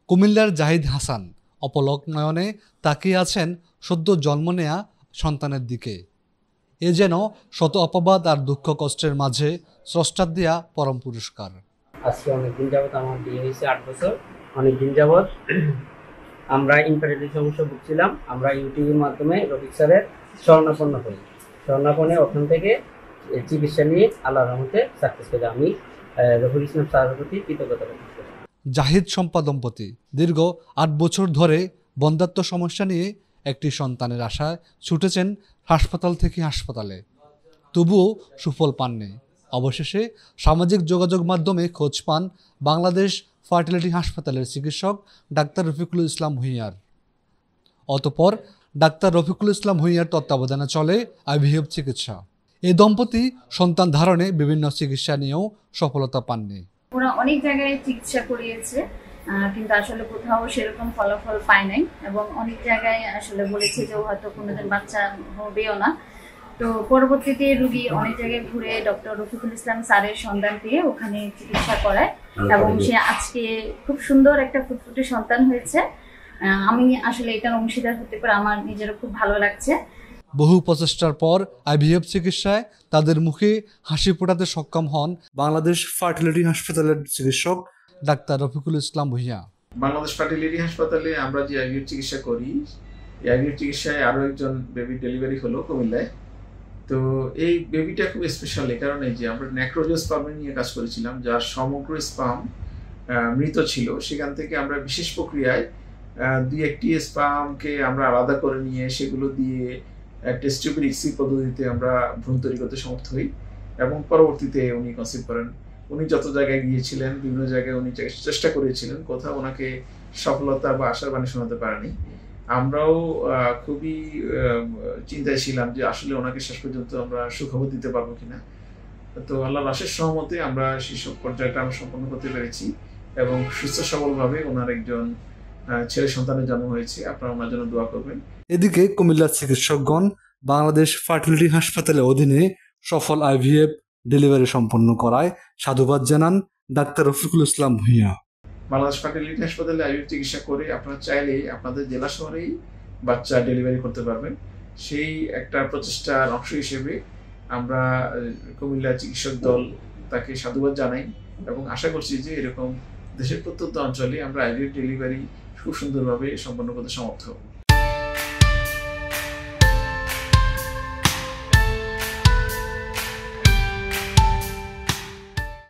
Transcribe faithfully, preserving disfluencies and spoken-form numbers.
কুমিল্লার জাহিদ হাসান অপলক নয়নে তাকিয়ে আছেন সদ্য জন্ম নেয়া সন্তানের দিকে। এ যেন শত অপবাদ আর দুঃখ কষ্টের মাঝে স্রষ্টার দেয়া পরম পুরস্কার। আজকে অনেকদিন যাবৎ আমার বিয়ে হয়েছে, আট বছর। অনেকদিন যাবৎ আমরা ইনফার্টিলিটি সমস্যা ভুগছিলাম। আমরা ইউটিউবের মাধ্যমে রফিক স্যারের শরণাপন্ন হই। শরণাপন্নে ওখান থেকে চিকিৎসা নিয়ে আল্লাহর রহমতে সাকসেস পেয়ে আমি রফিকুল ইসলাম স্যারের প্রতি কৃতজ্ঞতা প্রকাশ করি। জাহিদ শম্পা দম্পতি দীর্ঘ আট বছর ধরে বন্ধ্যাত্ব সমস্যা নিয়ে একটি সন্তানের আশায় ছুটেছেন হাসপাতাল থেকে হাসপাতালে, তবুও সুফল পাননি। অবশেষে সামাজিক যোগাযোগ মাধ্যমে খোঁজ পান বাংলাদেশ ফার্টিলিটি হাসপাতালের চিকিৎসক ডাক্তার রফিকুল ইসলাম ভূঁইয়ার। অতঃপর ডাক্তার রফিকুল ইসলাম ভূঁইয়ার তত্ত্বাবধানে চলে আইভিএফ চিকিৎসা। এই দম্পতি সন্তান ধারণে বিভিন্ন চিকিৎসা নিয়েও সফলতা পাননি। ওরা অনেক জায়গায় চিকিৎসা করিয়েছে, কিন্তু আসলে কোথাও সেরকম ফলাফল পায় নাই এবং অনেক জায়গায় আসলে বলেছে যে হয়তো কোনোদিন বাচ্চা হবেও না। তো পরবর্তীতে রুগী অনেক জায়গায় ঘুরে ডক্টর রফিকুল ইসলাম স্যারের সন্ধান পেয়ে ওখানে চিকিৎসা করায় এবং সে আজকে খুব সুন্দর একটা ফুটফুটে সন্তান হয়েছে। আমি আসলে এটার অংশীদার হতে পারে আমার নিজেরও খুব ভালো লাগছে। বহু প্রচেষ্টার পর আইভিএফ চিকিৎসায় তাদের মুখে হাসি ফোটাতে সক্ষম হন বাংলাদেশ ফার্টিলিটি হাসপাতালের চিকিৎসক ডাক্তার রফিকুল ইসলাম ভূঁইয়া। বাংলাদেশ ফার্টিলিটি হাসপাতালে আমরা যে আইভিএফ চিকিৎসা করি, এই আইভিএফ চিকিৎসায় আরও একজন বেবি ডেলিভারি হলো কুমিল্লায়। তো এই বেবিটা খুব স্পেশাল এই কারণে যে আমরা ন্যাক্রোজো স্পার্ম নিয়ে কাজ করেছিলাম, যার সমগ্র স্পার্ম মৃত ছিল। সেখান থেকে আমরা বিশেষ প্রক্রিয়ায় দুই একটি স্পার্মকে আমরা আলাদা করে নিয়ে সেগুলো দিয়ে টেস্ট টিউব রিক্সি পদ্ধতিতে আমরা ভ্রূণ তৈরি করতে সমর্থ হই এবং পরবর্তীতে উনি কনসিভ করেন। উনি যত জায়গায় গিয়েছিলেন, বিভিন্ন জায়গায় উনি চেষ্টা করেছিলেন, কোথাও ওনাকে সফলতা বা আশার বাণী শোনাতে পারেনি। আমরাও খুবই চিন্তায় ছিলাম যে আসলে ওনাকে শেষ পর্যন্ত আমরা সুখবর দিতে পারবো কিনা। তো আল্লাহর আশেষ সহমতে আমরা শিশু পর্যায়টা আমরা সম্পন্ন করতে পেরেছি এবং সুস্থ সবলভাবে ওনার একজন ছেলে সন্তানের জন্ম হয়েছে। আপনারা ওনার জন্য দোয়া করবেন। এদিকে কুমিল্লার চিকিৎসকগণ বাংলাদেশ ফার্টিলিটি হাসপাতালের অধীনে সফল আইভিএফ ডেলিভারি সম্পন্ন করায় সাধুবাদ জানান ডাক্তার রফিকুল ইসলাম ভূঁইয়া। বাংলাদেশ ফার্টিলিটি হাসপাতালে আইভিএফ চিকিৎসা করে আপনারা চাইলে আপনাদের জেলা শহরেই বাচ্চা ডেলিভারি করতে পারবেন। সেই একটা প্রচেষ্টার অংশ হিসেবে আমরা কুমিল্লা চিকিৎসক দল তাকে সাধুবাদ জানাই এবং আশা করছি যে এরকম দেশের প্রত্যন্ত অঞ্চলে আমরা আইভিএফ ডেলিভারি খুব সুন্দরভাবে সম্পন্ন করতে সমর্থ হব।